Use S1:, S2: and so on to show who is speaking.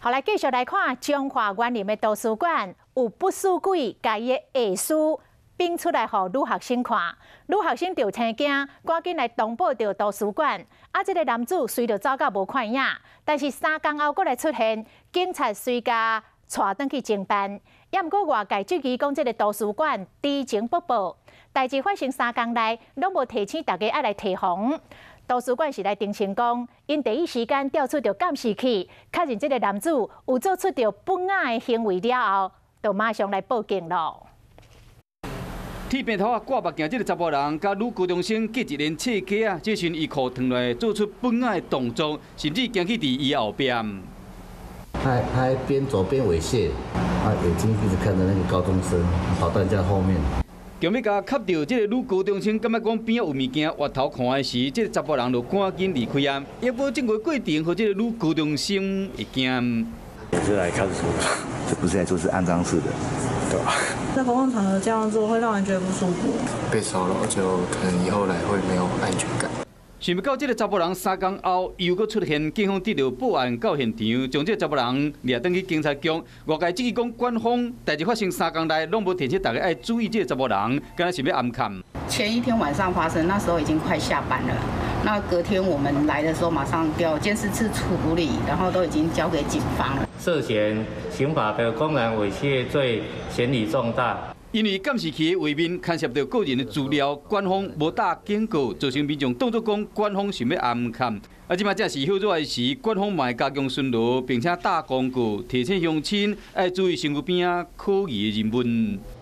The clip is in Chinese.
S1: 后来继续来看中华园林的图书馆，有不输鬼家的艺术并出来，互女学生看。女学生就青惊，赶紧来通报到图书馆。这个男子随着走到无看影，但是3天后，佫来出现，警察随家带转去侦办。也毋过外界质疑讲，这个图书馆知情不报，代志发生3天内，拢无提醒大家爱来提防。图书馆是来澄清讲，因第一时间调出着监视器，确认这个男子有做出着不雅的行为了后，就马上来报警咯。
S2: 剃平头啊，挂目镜，这个查甫人甲女高中生结一连切割啊，这时伊裤脱来，做出不雅的动作，甚至行去伫伊后边。
S3: 他还边走边猥亵，眼睛一直看着那个高中生，跑到人家后面。
S2: 强要甲卡到这个女高中生，感觉讲边仔有物件挖头看的时，这个查甫人就赶紧离开啊。也无经过过程，和这个女高中生会惊。
S4: 我是来看书的，这不是来做是肮脏事的，对吧？
S5: 在公共场合这样做会让人觉得不舒服。
S6: 被骚扰就可能以后来会没有安全感。
S2: 想不到这个查甫人3天后又搁出现，警方得到报案到现场，将这个查甫人抓转去警察局。外界质疑讲，官方代志发生3天内，拢无提醒大家爱注意这个查甫人，敢若是要暗砍。
S7: 前一天晚上发生，那时候已经快下班了。那隔天我们来的时候，马上调监视室处理，然后都已经交给警方了。
S8: 涉嫌刑法的公然猥亵罪，嫌疑重大。
S2: 因为监视器的画面牵涉到个人的资料，官方无打警告，造成民众当作讲官方想要暗砍。即马正是休热的时，官方嘛会加强巡逻，并且打广告，提醒乡亲爱注意身躯边可疑的人物。